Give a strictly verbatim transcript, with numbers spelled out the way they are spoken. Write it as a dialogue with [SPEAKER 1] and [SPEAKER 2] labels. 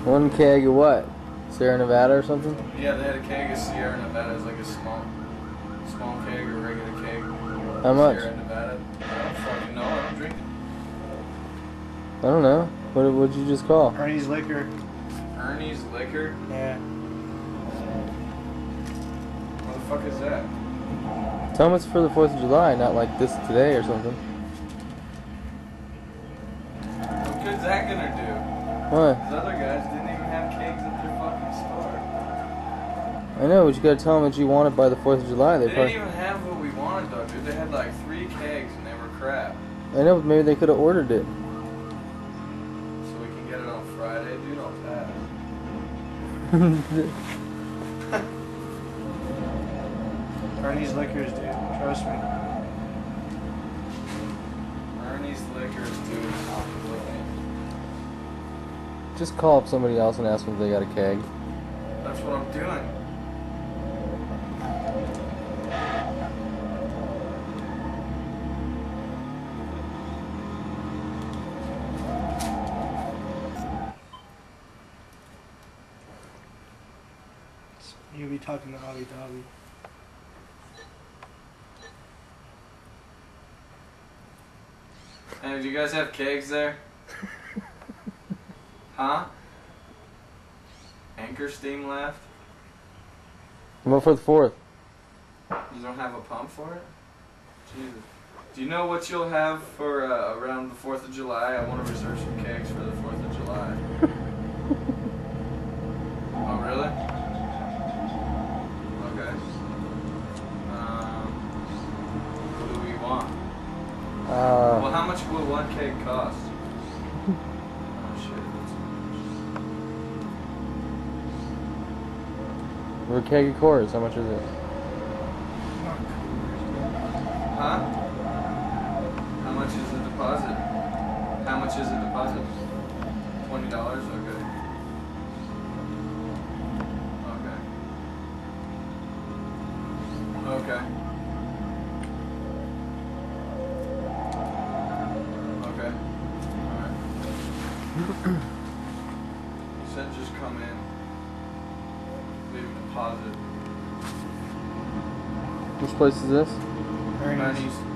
[SPEAKER 1] One keg of what? Sierra Nevada or something?
[SPEAKER 2] Yeah, they had a keg of Sierra Nevada. It's like a small, small keg or regular keg.
[SPEAKER 1] How much?
[SPEAKER 2] Sierra Nevada. I don't fucking know. I don't drink it.
[SPEAKER 1] I don't know. What would you just call?
[SPEAKER 3] Ernie's Liquor.
[SPEAKER 2] Ernie's Liquor?
[SPEAKER 3] Yeah.
[SPEAKER 2] What the fuck is that?
[SPEAKER 1] Tell them it's for the fourth of July, not like this today or something.
[SPEAKER 2] What good's that gonna do?
[SPEAKER 1] What?
[SPEAKER 2] These other guys didn't even have kegs at their fucking store.
[SPEAKER 1] I know, but you gotta tell them that you want it by the fourth of July.
[SPEAKER 2] They,
[SPEAKER 1] They,
[SPEAKER 2] they
[SPEAKER 1] probably...
[SPEAKER 2] didn't even have what we wanted though, dude. They had like three kegs and they were crap.
[SPEAKER 1] I know, but maybe they could have ordered it.
[SPEAKER 2] So we can get it on Friday, dude. I'll pass.
[SPEAKER 3] Ernie's Liquors, dude. Trust me.
[SPEAKER 2] Ernie's Liquors, dude.
[SPEAKER 1] Just call up somebody else and ask them if they got a keg.
[SPEAKER 2] That's what I'm doing.
[SPEAKER 3] You'll be talking to Ollie Dobby.
[SPEAKER 2] Hey, do you guys have kegs there? Huh? Anchor steam left?
[SPEAKER 1] What about for the fourth?
[SPEAKER 2] You don't have a pump for it? Jesus. Do you know what you'll have for uh, around the fourth of July? I want to reserve some kegs for the fourth of July. Oh, really? Okay. Um, what do we want?
[SPEAKER 1] Uh,
[SPEAKER 2] Well, how much will one keg cost? Oh, shit. That's
[SPEAKER 1] for a keg of Coors, how much is it?
[SPEAKER 2] Huh? How much is the deposit? How much is the deposit? Twenty dollars? Okay. Okay. Okay. Okay. Alright. You said just come in. Leave a deposit.
[SPEAKER 1] Which place is this?
[SPEAKER 3] Ernie's.
[SPEAKER 2] Ernie's.